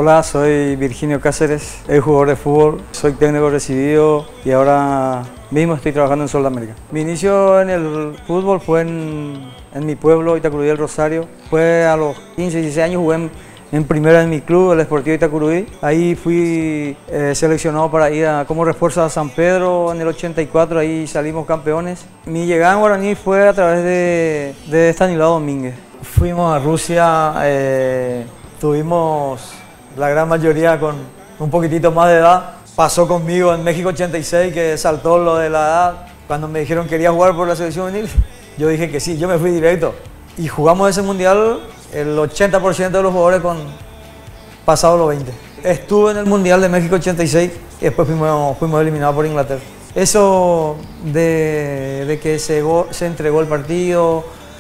Hola, soy Virginio Cáceres, soy jugador de fútbol, soy técnico recibido y ahora mismo estoy trabajando en Sol de América. Mi inicio en el fútbol fue en mi pueblo, Itacurubí del Rosario. Fue a los 15, 16 años, jugué en primera en mi club, el Sportivo Itacurubí. Ahí fui seleccionado para ir como refuerzo a San Pedro en el 84, ahí salimos campeones. Mi llegada en Guaraní fue a través de Estanislao Domínguez. Fuimos a Rusia, tuvimos la gran mayoría con un poquitito más de edad. Pasó conmigo en México 86, que saltó lo de la edad. Cuando me dijeron que quería jugar por la selección juvenil, yo dije que sí, yo me fui directo. Y jugamos ese mundial, el 80% de los jugadores con pasado los 20. Estuve en el Mundial de México 86 y después fuimos eliminados por Inglaterra. Eso de que se entregó el partido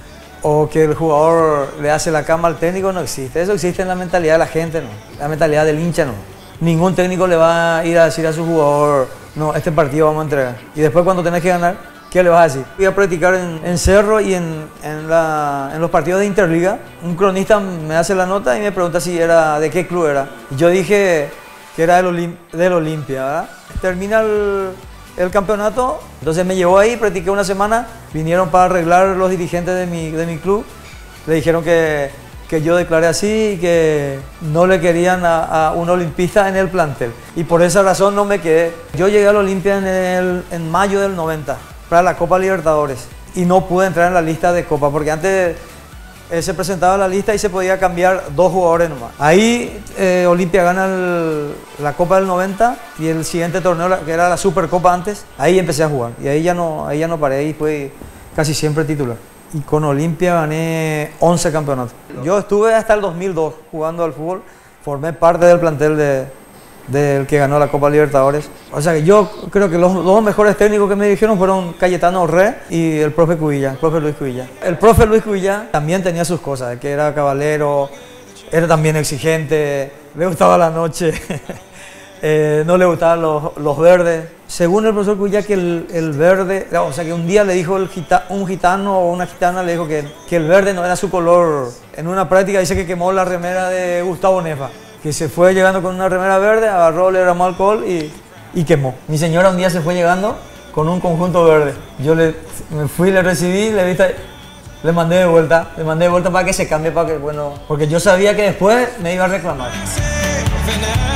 o que el jugador le hace la cama al técnico no existe. Eso existe en la mentalidad de la gente, no. La mentalidad del hincha no. Ningún técnico le va a ir a decir a su jugador, no, este partido vamos a entregar. Y después cuando tenés que ganar, ¿qué le vas a decir? Voy a practicar en Cerro y en los partidos de Interliga. Un cronista me hace la nota y me pregunta si era de qué club era. Y yo dije que era del Olimpia, ¿verdad? Termina el campeonato, entonces me llevó ahí, practiqué una semana. Vinieron para arreglar los dirigentes de mi club. Le dijeron que yo declaré así y que no le querían a un olimpista en el plantel. Y por esa razón no me quedé. Yo llegué al Olimpia en mayo del 90 para la Copa Libertadores y no pude entrar en la lista de Copa porque antes se presentaba la lista y se podía cambiar 2 jugadores nomás. Ahí Olimpia gana la Copa del 90 y el siguiente torneo, que era la Supercopa antes, ahí empecé a jugar y ahí ya no paré, ahí fue casi siempre titular. Y con Olimpia gané 11 campeonatos. Yo estuve hasta el 2002 jugando al fútbol, formé parte del plantel del que ganó la Copa Libertadores. O sea que yo creo que los 2 mejores técnicos que me dijeron fueron Cayetano Orré y el profe Cubilla, el profe Luis Cubilla. El profe Luis Cubilla también tenía sus cosas, que era caballero, era también exigente, le gustaba la noche, no le gustaban los verdes. Según el profesor Cubilla, que el verde, o sea que un día le dijo un gitano o una gitana le dijo que el verde no era su color. En una práctica dice que quemó la remera de Gustavo Nefa, que se fue llegando con una remera verde, agarró, le derramó alcohol y quemó. Mi señora un día se fue llegando con un conjunto verde. Yo me fui, le recibí, le mandé de vuelta para que se cambie, porque yo sabía que después me iba a reclamar.